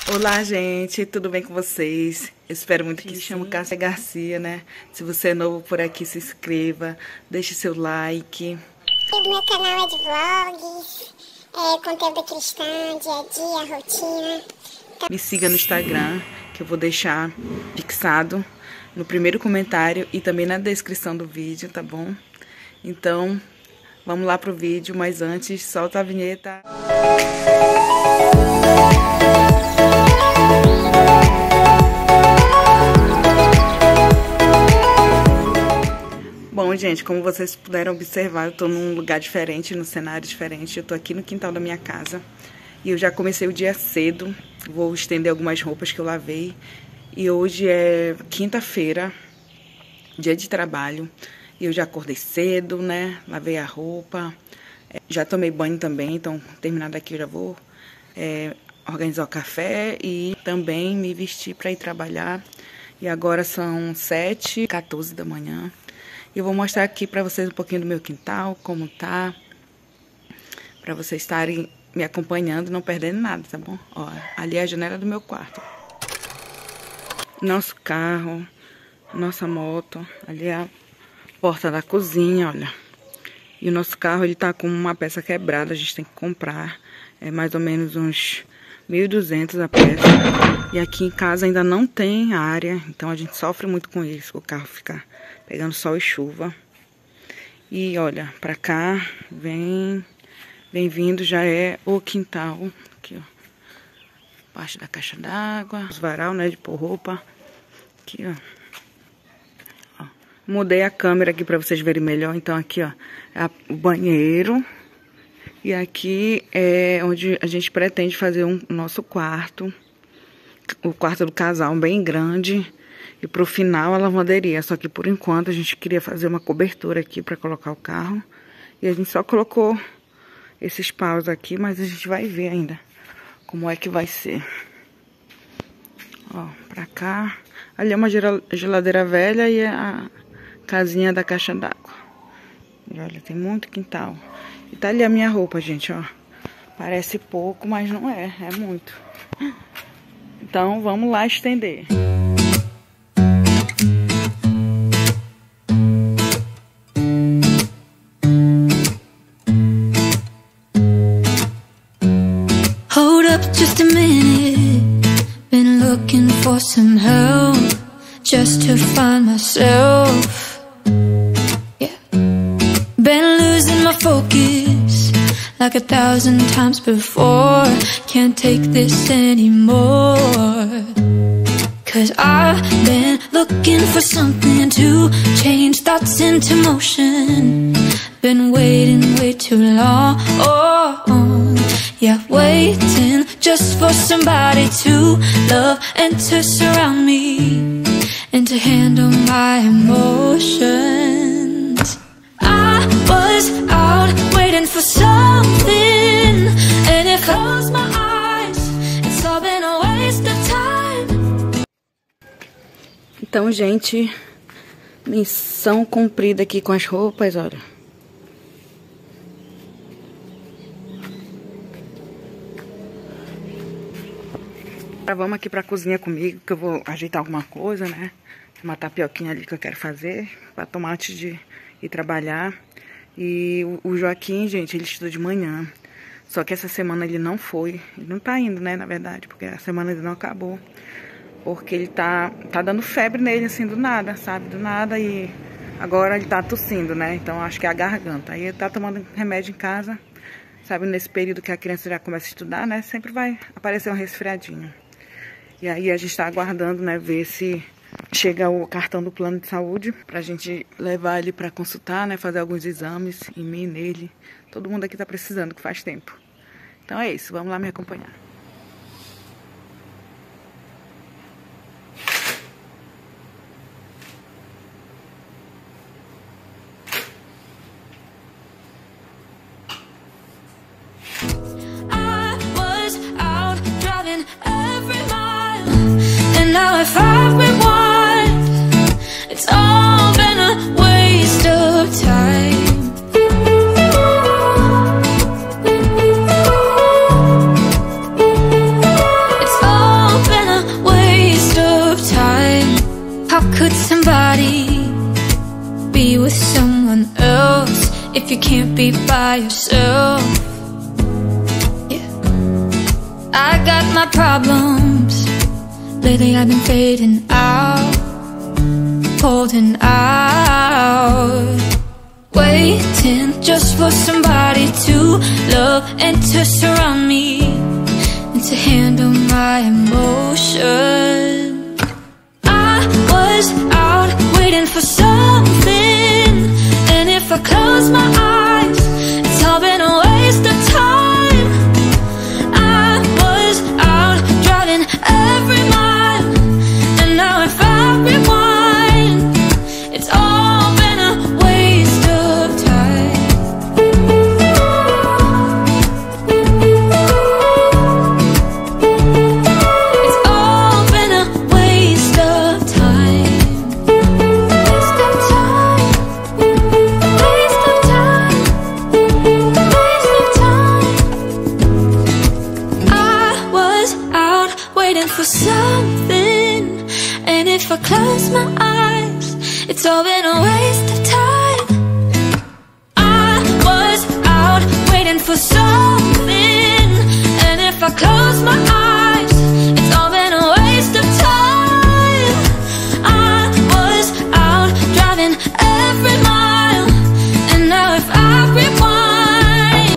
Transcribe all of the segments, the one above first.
Olá, gente, tudo bem com vocês? Eu espero muito que chamo Cássia Garcia, né? Se você é novo por aqui, se inscreva, deixe seu like. Meu canal é de vlogs, conteúdo cristão, dia a dia, rotina. Me siga no Instagram, que eu vou deixar fixado no primeiro comentário e também na descrição do vídeo, tá bom? Então, vamos lá pro vídeo, mas antes, solta a vinheta. Bom, gente, como vocês puderam observar, eu tô num lugar diferente, num cenário diferente. Eu tô aqui no quintal da minha casa e eu já comecei o dia cedo. Vou estender algumas roupas que eu lavei. E hoje é quinta-feira, dia de trabalho. E eu já acordei cedo, né? Lavei a roupa. Já tomei banho também, então terminado aqui eu já vou organizar o café e também me vestir para ir trabalhar. E agora são 7h14 da manhã. E eu vou mostrar aqui pra vocês um pouquinho do meu quintal, como tá. Pra vocês estarem me acompanhando, não perdendo nada, tá bom? Ó, ali é a janela do meu quarto. Nosso carro, nossa moto. Ali é a porta da cozinha, olha. E o nosso carro, ele tá com uma peça quebrada, a gente tem que comprar. É mais ou menos uns 1.200 a peça. E aqui em casa ainda não tem área, então a gente sofre muito com isso. O carro fica pegando sol e chuva. E olha, pra cá, vem vindo, já é o quintal. Aqui, ó. Parte da caixa d'água, os varal, né, de pôr roupa. Aqui, ó. Mudei a câmera aqui pra vocês verem melhor. Então aqui, ó, é o banheiro. E aqui é onde a gente pretende fazer o nosso quarto. O quarto do casal, bem grande. E pro final a lavanderia. Só que por enquanto a gente queria fazer uma cobertura aqui pra colocar o carro. E a gente só colocou esses paus aqui, mas a gente vai ver ainda como é que vai ser. Ó, pra cá. Ali é uma geladeira velha e a casinha da caixa d'água. E olha, tem muito quintal. E tá ali a minha roupa, gente, ó. Parece pouco, mas não é. É muito. Então, vamos lá estender. Hold up just a minute. Been looking for some help just to find myself. Yeah. Been losing my focus like 1,000 times before. Can't take this anymore. 'Cause I've been looking for something to change thoughts into motion. Been waiting way too long. Yeah, waiting just for somebody to love and to surround me and to handle my emotions. I was out waiting for something, and if I close my eyes, it's all been a waste of time. Então, gente, missão cumprida aqui com as roupas, olha. Vamos aqui pra cozinha comigo, que eu vou ajeitar alguma coisa, né? Uma tapioquinha ali que eu quero fazer pra tomar antes de ir trabalhar. E o Joaquim, gente, ele estuda de manhã. Só que essa semana ele não foi. Ele não tá indo, né, na verdade, porque a semana ainda não acabou. Porque ele tá dando febre nele, assim, do nada, sabe? Do nada, e agora ele tá tossindo, né? Então acho que é a garganta. Aí ele tá tomando remédio em casa. Sabe, nesse período que a criança já começa a estudar, né? Sempre vai aparecer um resfriadinho. E aí a gente tá aguardando, né, ver se chega o cartão do plano de saúde pra gente levar ele pra consultar, né, fazer alguns exames em mim, nele. Todo mundo aqui tá precisando, que faz tempo. Então é isso, vamos lá me acompanhar. Now if I've been one, it's all been a waste of time. It's all be by yourself. Yeah, I got my problems. Lately I've been fading out, holding out, waiting just for somebody to love and to surround me and to handle my emotions. I was out waiting for something, and if I close my eyes, it's all been a waste of time. I was out driving every mile, and now if I rewind, it's all been a waste of time. It's all been a waste of time. Waste of time. Waste of time. Waste of time. I was out waiting for something, and if I close my eyes, it's all been a waste of time. I was out waiting for something, and if I close my eyes, it's all been a waste of time. I was out driving every mile, and now if I rewind,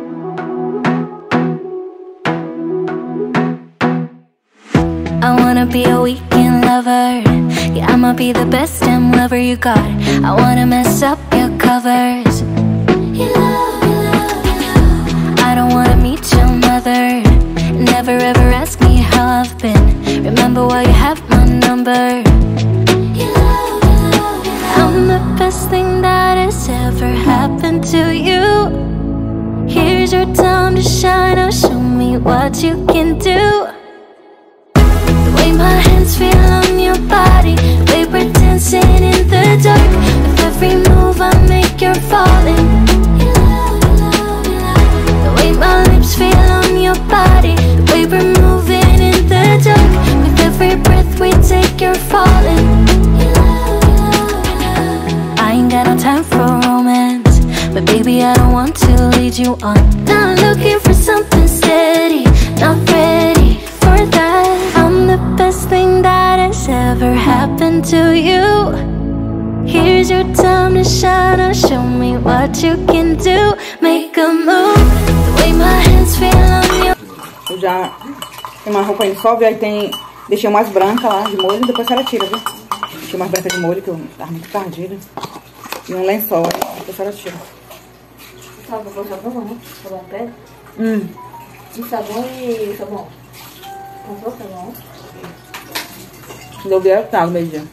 I wanna be a weekend lover. Yeah, I'ma be the best damn lover you got. I wanna mess up your covers. You love, you love, you love. I don't wanna meet your mother. Never ever ask me how I've been. Remember why you have my number. You love, you love, you love. I'm the best thing that has ever happened to you. Here's your time to shine. Now show me what you can do. The way my hands feel on your body, the way we're dancing in the dark. With every move I make, you're falling. You love, you love, you love. The way my lips feel on your body, the way we're moving in the dark. With every breath we take, you're falling. You love, you love, you love. I ain't got no time for romance, but baby I don't want to lead you on. Not looking for something steady, not ready for that. I'm the best thing that has ever happened to you. Here's your time to shine. Now show me what you can do. Make a move. The way my hands feel on you. Eu já tem uma roupa em solve, aí tem... Deixei umas brancas lá de molho, depois ela tira, viu? Deixei umas brancas de molho, que eu tava muito tardida. E um lençol, aí depois ela tira. Sabe, vou pôr sabão, né? Sabão pé. E sabão e sabão. Comprou sabão? Deu vier, tá, no meio-dia.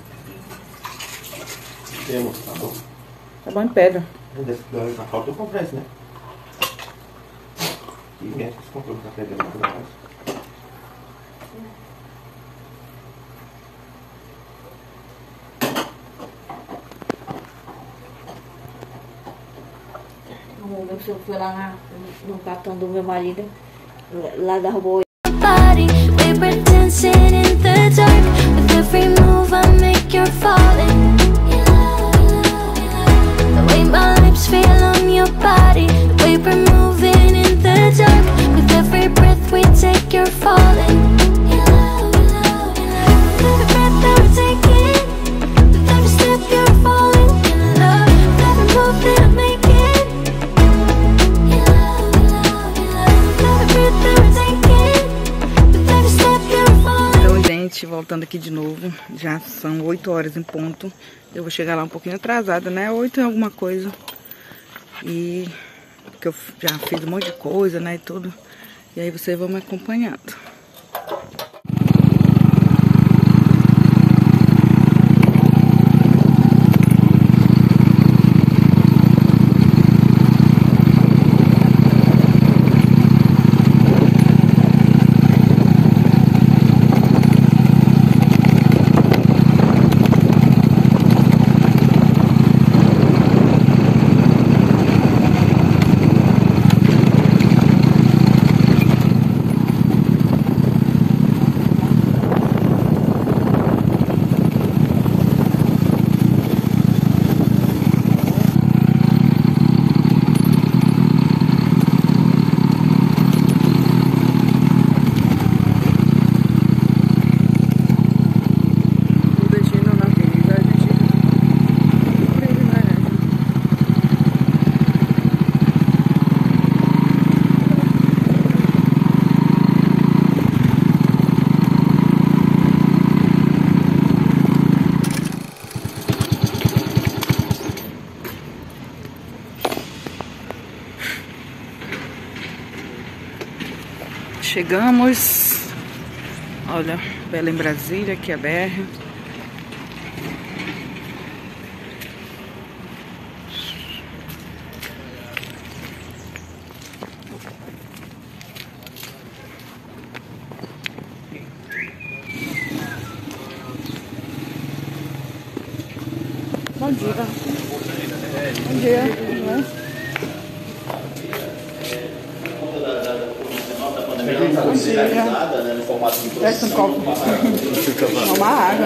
Temos, tá bom? Sabão em pedra. Na falta eu comprei esse, né? E mesmo que você comprou no café dele, não mais. Eu fui lá no cartão do meu marido, lá da rua. Body, we were dancing in the dark. With every move I make, you're falling. You love, you love, you love. The way my lips feel on your body, the way we're moving in the dark. With every breath we take, you're falling. You love, you love, you love. Every breath that we're taking, with every step you're falling in love. With every move that I'm making. You love, you love, you love. Every breath that we're taking. Então, gente, voltando aqui de novo, já são 8 horas em ponto. Eu vou chegar lá um pouquinho atrasada, né? 8 e alguma coisa. E que eu já fiz um monte de coisa, né? E tudo. E aí vocês vão me acompanhando. Chegamos. Olha, Belém, Brasília, aqui é a BR. Bom dia. Bom dia. Bom dia. Presta um copo. Toma água.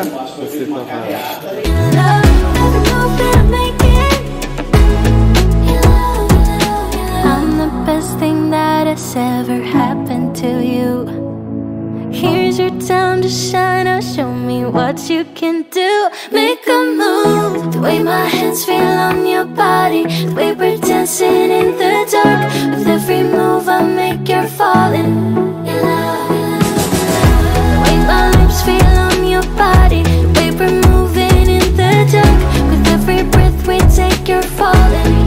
I'm the best thing that has ever happened to you. Here's your time to shine. Now show me what you can do. Make a move. The way my hands feel on your body, the way we're dancing in the dark. With every move I make, you're falling. The way my lips feel on your body, the way we're moving in the dark. With every breath we take, you're falling.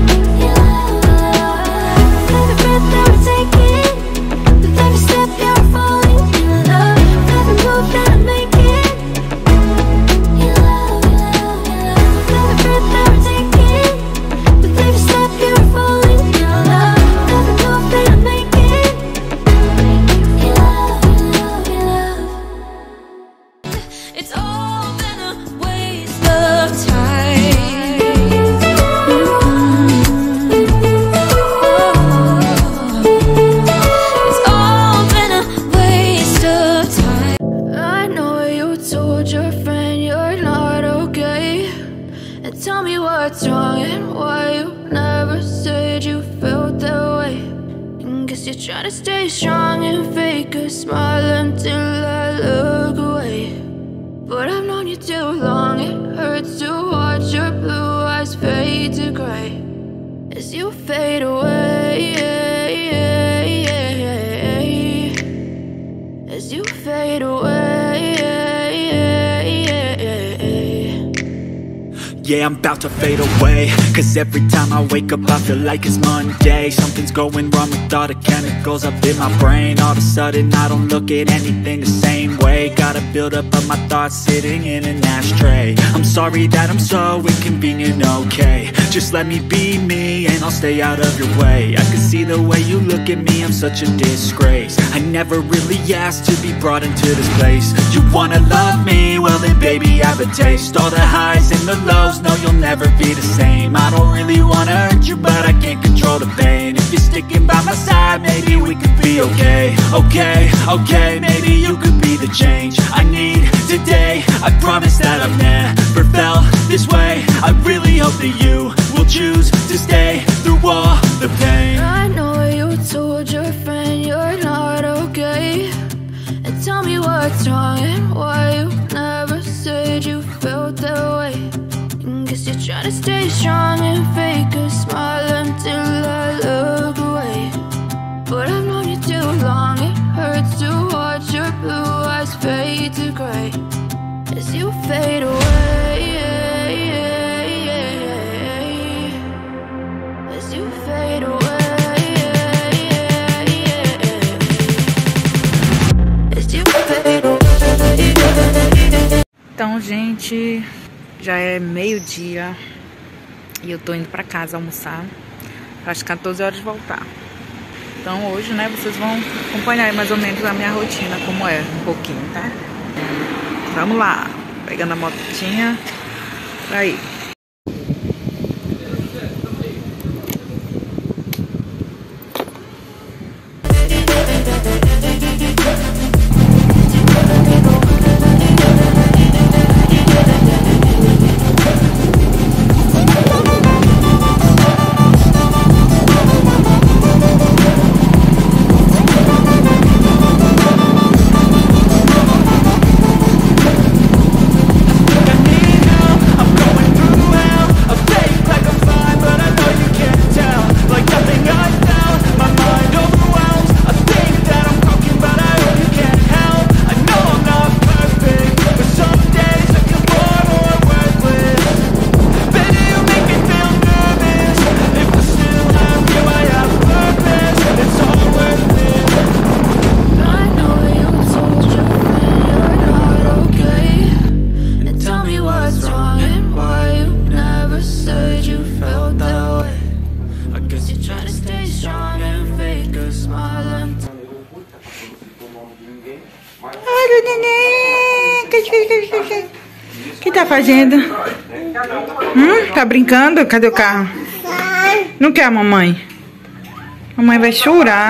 With every breath that we're taking, with every step you're falling in love. With every move that I'm making, in love, in love, in love. With every breath that we're taking, with every step you're falling in love. With every move that I'm making, in love, in love, in love. It's all been a waste of time. It's all been a waste of time. I know you told your friend you're not okay, and tell me what's wrong and why you never said you felt that way. And guess you're trying to stay strong and fake a smile until I look away. But I've known you too long, it hurts to watch your blue eyes fade to gray as you fade away, as you fade away. Yeah, I'm about to fade away, cause every time I wake up I feel like it's Monday. Something's going wrong with all the chemicals up in my brain. All of a sudden I don't look at anything the same way. Got a buildup of my thoughts sitting in an ashtray. I'm sorry that I'm so inconvenient, okay. Just let me be me and I'll stay out of your way. I can see the way you look at me, I'm such a disgrace. I never really asked to be brought into this place. You wanna love me? Well then baby I have a taste. All the highs and the lows, no you'll never be the same. I don't really wanna hurt you but I can't control the pain. If you're sticking by my side maybe we could be okay. Okay, okay, maybe you could be the change I need today. I promise that I've never felt this way. I really hope that you will choose to stay through all the pain. I know you told your friend you're not okay, and tell me what's wrong and why you never said you felt that way. And guess you're trying to stay strong and fake a smile until I look away. But I've known you too long, it hurts to watch your blue eyes fade to gray as you fade away, as you fade away, as you fade away. Então, gente, já é meio-dia e eu tô indo pra casa almoçar. Às 14 horas de voltar. Então hoje, né, vocês vão acompanhar aí mais ou menos a minha rotina, como é, um pouquinho, tá? Vamos lá, pegando a motinha pra ir. I'm going through Olha o neném. O que tá fazendo? Tá brincando? Cadê o carro? Não quer a mamãe? Mamãe vai chorar.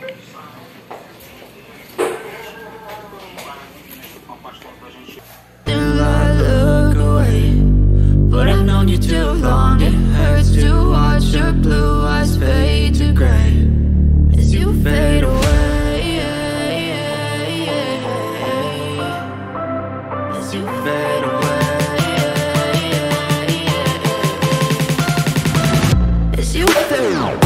But I've known you too long. It hurts to watch your blue eyes fade to gray as you fade away. As you fade away. As you fade away.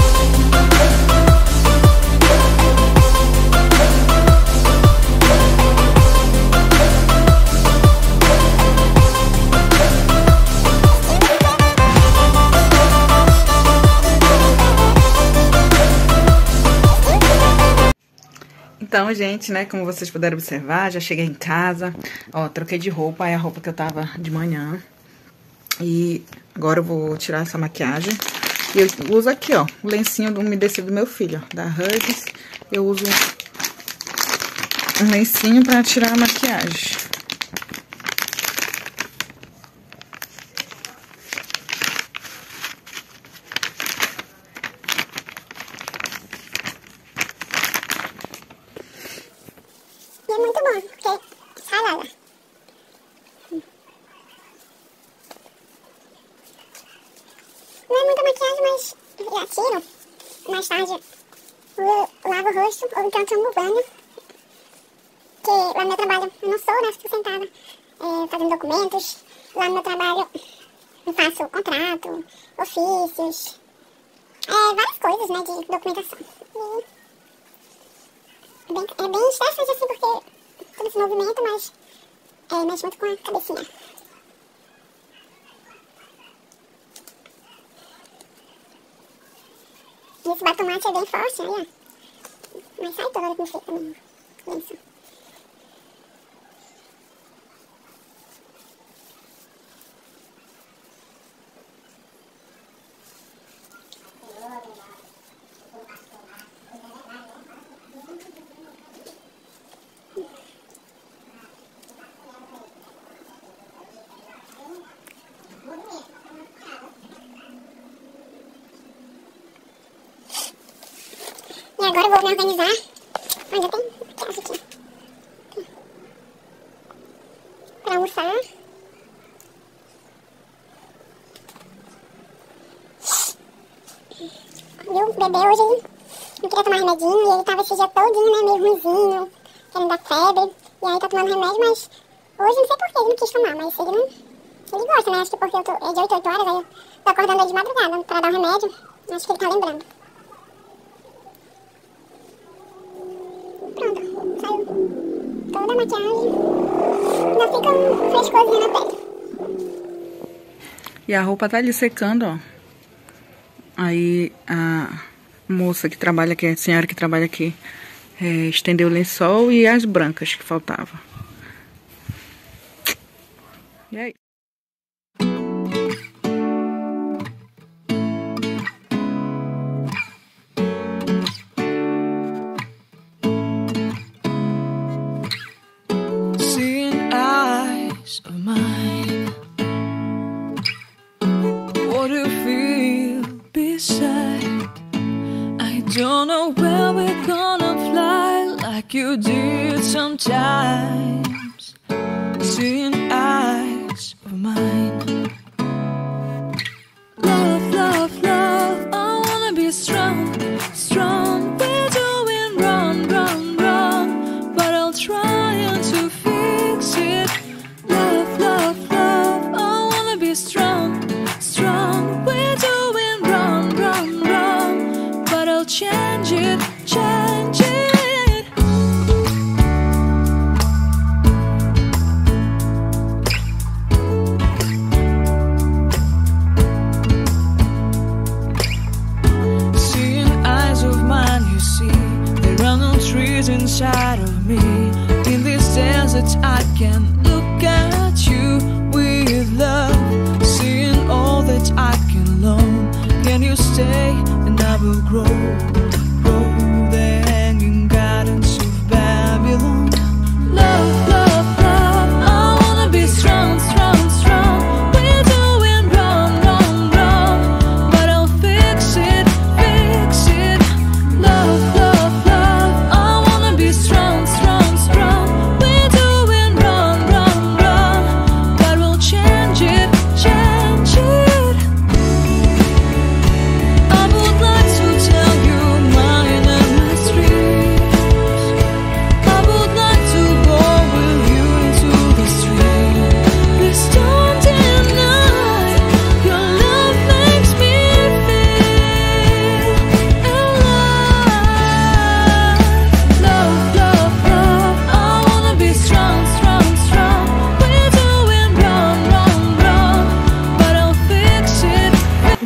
Então, gente, né, como vocês puderam observar, já cheguei em casa, ó, troquei de roupa, é a roupa que eu tava de manhã. E agora eu vou tirar essa maquiagem. E eu uso aqui, ó, o lencinho umedecido do meu filho, ó, da Hugs. Eu uso um lencinho pra tirar a maquiagem. E é muito bom, porque salada. Não é muita maquiagem, mas já tiro. Mais tarde eu lavo o rosto, ou então tomo banho. Porque lá no meu trabalho eu não sou, né? Fico sentada fazendo documentos. Lá no meu trabalho eu faço contrato, ofícios, várias coisas, né? De documentação. E é bem estressante assim, porque todo esse movimento, mas mexe muito com a cabecinha. E esse batomate é bem forte, aí, ó. Mas sai toda hora que me fica também. Lenço. E agora eu vou me organizar. Ainda tem maquiagem aqui. Pra almoçar. E o bebê hoje ele não queria tomar remedinho. E ele tava esse dia todinho, né, meio ruimzinho, querendo dar febre. E aí tá tomando remédio, mas hoje não sei por que ele não quis tomar. Mas ele não... Ele gosta, né? Acho que porque é de 8 a 8 horas, aí eu tô acordando ele de madrugada pra dar o remédio. Acho que ele tá lembrando. Pronto, saiu toda a maquiagem. Ainda fica um frescorzinho na pele. E a roupa tá ali secando, ó. Aí a moça que trabalha aqui, a senhora que trabalha aqui, estendeu o lençol e as brancas que faltavam. E aí? Of mine, what do you feel beside? I don't know where we're gonna fly like you did sometimes. Seeing eyes of mine. Love, love, love, I wanna be strong, strong. We're doing wrong, wrong, wrong, but I'll try to fix it. Strong, strong, we're doing wrong, wrong, wrong, but I'll change it, change it. Seeing eyes of mine, you see, there are no trees inside of me. In this desert I can look at you with love. All that I can learn. Can you stay and I will grow, grow the hanging gardens of Babylon.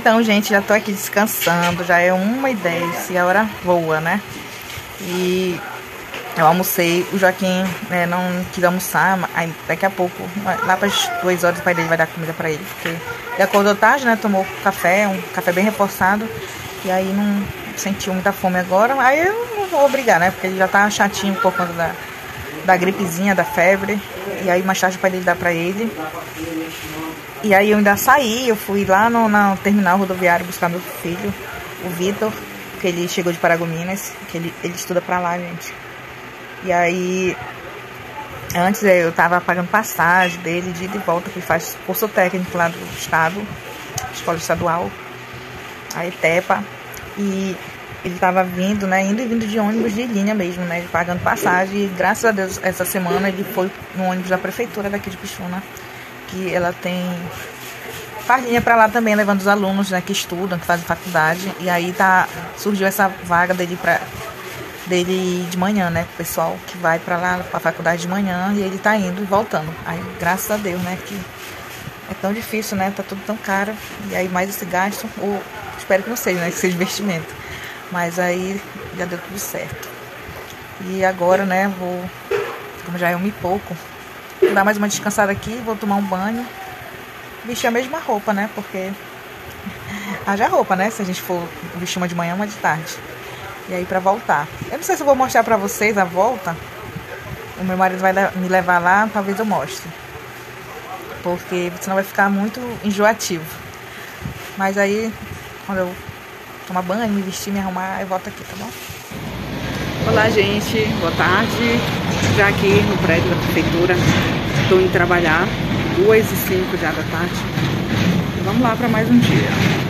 Então, gente, já tô aqui descansando, já é 1h10 e a hora voa, né? E eu almocei, o Joaquim não quis almoçar, aí daqui a pouco, lá para as 2 horas, o pai dele vai dar comida pra ele, porque ele acordou tarde, né? Tomou café, um café bem reforçado, e aí não sentiu muita fome agora, aí eu não vou obrigar, né? Porque ele já tá chatinho por conta da gripezinha, da febre, e aí mais tarde o pai dele dá pra ele. E aí eu ainda saí, eu fui lá no terminal rodoviário buscar meu filho, o Vitor, que ele chegou de Paragominas, que ele estuda pra lá, gente. E aí, antes eu tava pagando passagem dele, de ida e volta, que ele faz curso técnico lá do estado, escola estadual, a ETEPA. E ele tava vindo, né, indo e vindo de ônibus de linha mesmo, né, pagando passagem. E graças a Deus, essa semana ele foi no ônibus da prefeitura daqui de Pixuna, que ela faz linha pra lá também, levando os alunos, né, que estudam, que fazem faculdade. E aí surgiu essa vaga dele de manhã, né, o pessoal que vai pra lá, pra faculdade de manhã, e ele tá indo e voltando. Aí, graças a Deus, né, que é tão difícil, né, tá tudo tão caro, e aí mais esse gasto, ou espero que não seja, né, que seja investimento, mas aí já deu tudo certo. E agora, né, como já é 1h e pouco, vou dar mais uma descansada aqui, vou tomar um banho, vestir a mesma roupa, né, porque haja roupa, né, se a gente for vestir uma de manhã, uma de tarde. E aí pra voltar. Eu não sei se eu vou mostrar pra vocês a volta. O meu marido vai me levar lá, talvez eu mostre. Porque senão vai ficar muito enjoativo. Mas aí, quando eu tomar banho, me vestir, me arrumar, eu volto aqui, tá bom? Olá, gente. Boa tarde. Já aqui no prédio da prefeitura. Estou indo trabalhar. 2h05 já da tarde. Vamos lá pra mais um dia.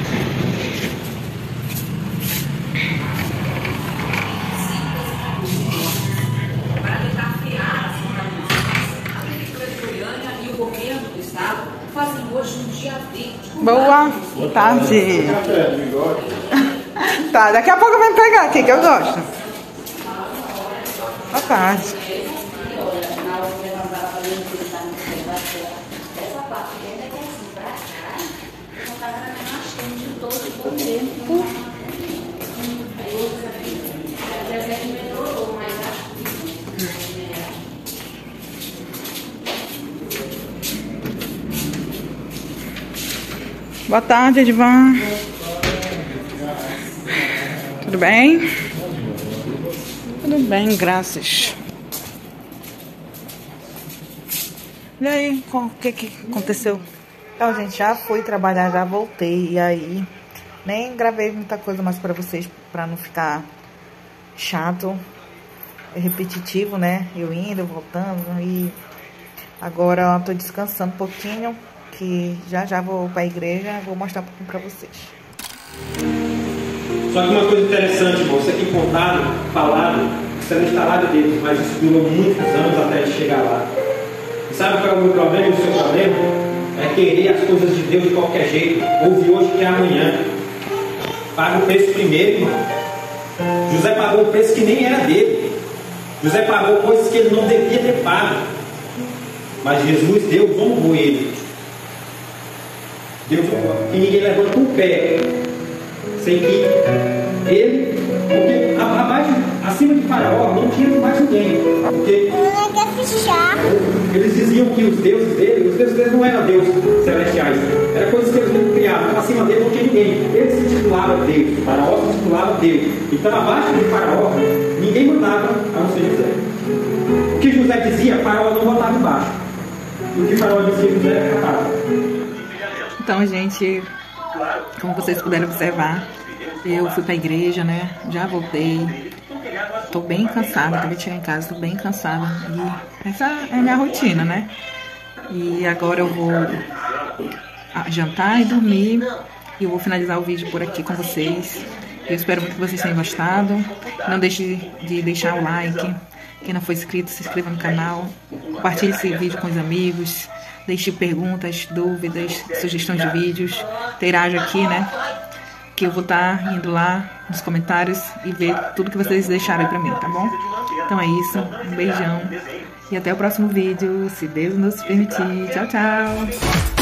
Boa tarde. Tá, daqui a pouco eu venho pegar aqui, que eu gosto. Boa tarde. Boa tarde, Edvan. Tudo bem? Tudo bem, graças. E aí, o que aconteceu? Então, gente, já fui trabalhar, já voltei. E aí, nem gravei muita coisa mais pra vocês, pra não ficar chato, repetitivo, né? Eu indo, voltando. E agora eu tô descansando um pouquinho, que já vou pra igreja, vou mostrar um pouquinho pra vocês. Só que uma coisa interessante, irmão, você tem contado, falado, você não está lá de Deus, mas isso durou muitos anos até chegar lá. E sabe qual é o meu problema e o seu problema? É querer as coisas de Deus de qualquer jeito, ouve hoje que é amanhã. Paga o preço primeiro, irmão. José pagou um preço que nem era dele. José pagou coisas que ele não devia ter pago. Mas Jesus deu, honrou ele. Deus, que ninguém levanta um pé sem que ele, porque abaixo, acima de Faraó não tinha mais ninguém, porque eles diziam que os deuses dele não eram deuses celestiais, eram coisas que eles não criavam, então acima dele não tinha ninguém, ele se titulava Deus, Faraó se titulava Deus, então abaixo de Faraó ninguém mandava a não ser José. O que José dizia, Faraó não botava embaixo, e o que Faraó dizia, José acatava. Então, gente, como vocês puderam observar, eu fui pra igreja, né? Já voltei. Tô bem cansada, acabei de chegar em casa, tô bem cansada. E essa é a minha rotina, né? E agora eu vou jantar e dormir. E eu vou finalizar o vídeo por aqui com vocês. Eu espero muito que vocês tenham gostado. Não deixe de deixar o like. Quem não for inscrito, se inscreva no canal. Compartilhe esse vídeo com os amigos. Deixe perguntas, dúvidas, sugestões de vídeos. Interaja aqui, né? Que eu vou estar indo lá nos comentários e ver tudo que vocês deixaram aí pra mim, tá bom? Então é isso. Um beijão. E até o próximo vídeo, se Deus nos permitir. Tchau, tchau.